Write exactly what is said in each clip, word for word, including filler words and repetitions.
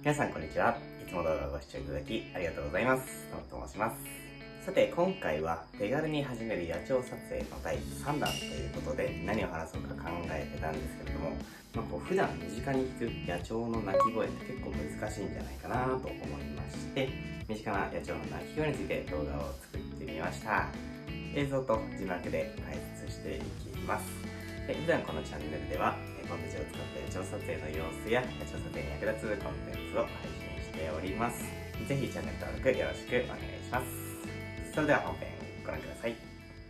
皆さんこんにちは。いつも動画をご視聴いただきありがとうございます。ともと申します。さて、今回は手軽に始める野鳥撮影のだいさんだんということで何を話そうか考えてたんですけれども、まあ、こう普段身近に聞く野鳥の鳴き声って結構難しいんじゃないかなと思いまして、身近な野鳥の鳴き声について動画を作ってみました。映像と字幕で解説していきます。で普段このチャンネルではコンテンツを使って野鳥撮影の様子や野鳥撮影に役立つコンテンツを配信しております。ぜひチャンネル登録よろしくお願いします。それでは本編ご覧ください。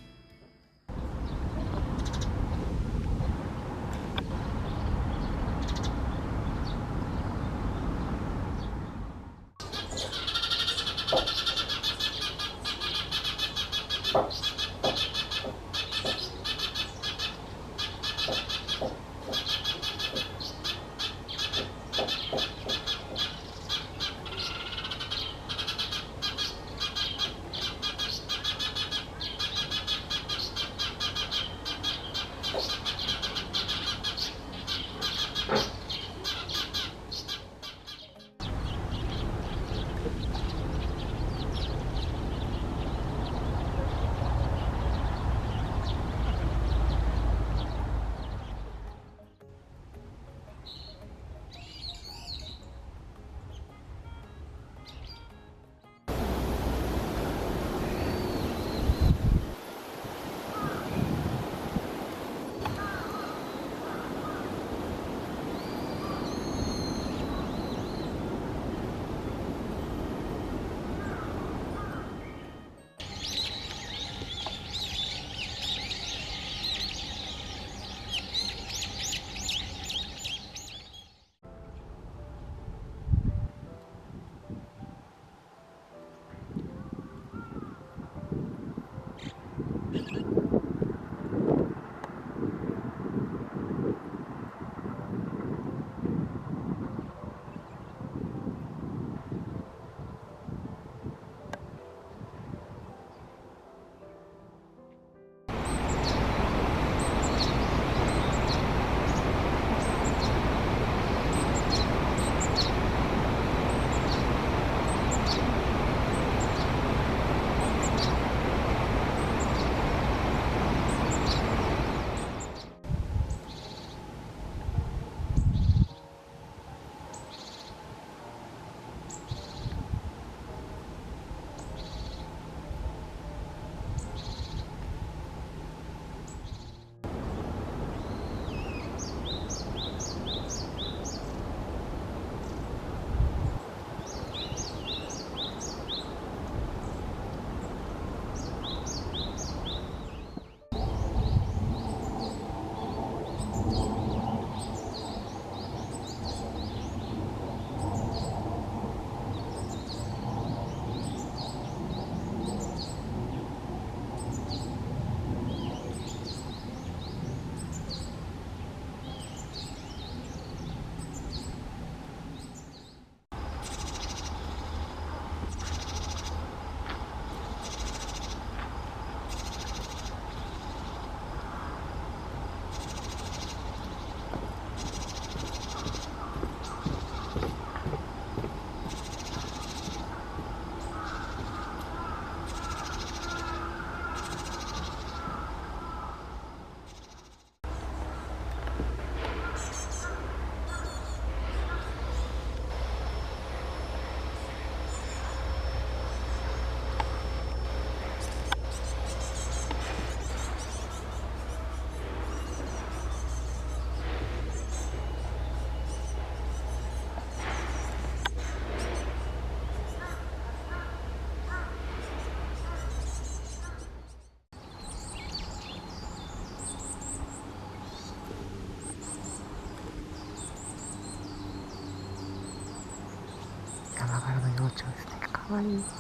山柄の幼鳥ですね。かわいい。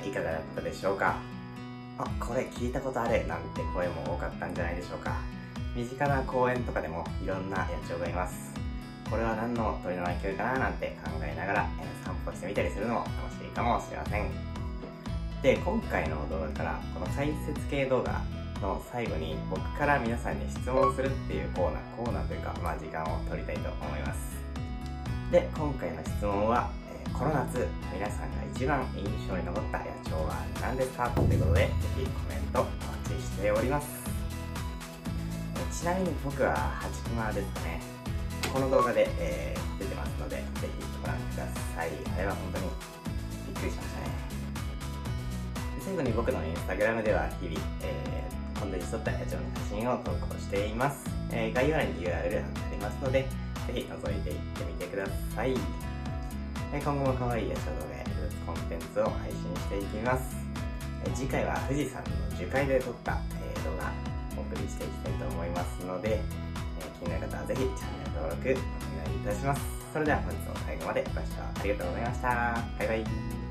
いかがだったでしょうか。あ、これ聞いたことあるなんて声も多かったんじゃないでしょうか。身近な公園とかでもいろんな野鳥がいます。これは何の鳥の鳴き声かななんて考えながら、えー、散歩してみたりするのも楽しいかもしれません。で、今回の動画からこの解説系動画の最後に僕から皆さんに質問するっていうコーナー、コーナーというか、まあ時間を取りたいと思います。で、今回の質問は、えー、この夏皆さんが一番印象に残った野鳥は何ですかということで、ぜひコメントお待ちしております。えー、ちなみに僕はハチクマですかね。この動画で、えー、出てますので、ぜひご覧ください。あれは本当にびっくりしましたね。最後に僕のインスタグラムでは日々、えー、本当に沿った野鳥の写真を投稿しています。えー、概要欄に ユーアールエル 貼ってありますので、ぜひ覗いていってみてください。えー、今後も可愛い野鳥動画や技術コンテンツを配信していきます。えー、次回は富士山の樹海で撮った、えー、動画をお送りしていきたいと思いますので、えー、気になる方はぜひチャンネル登録お願いいたします。それでは本日も最後までご視聴ありがとうございました。バイバイ。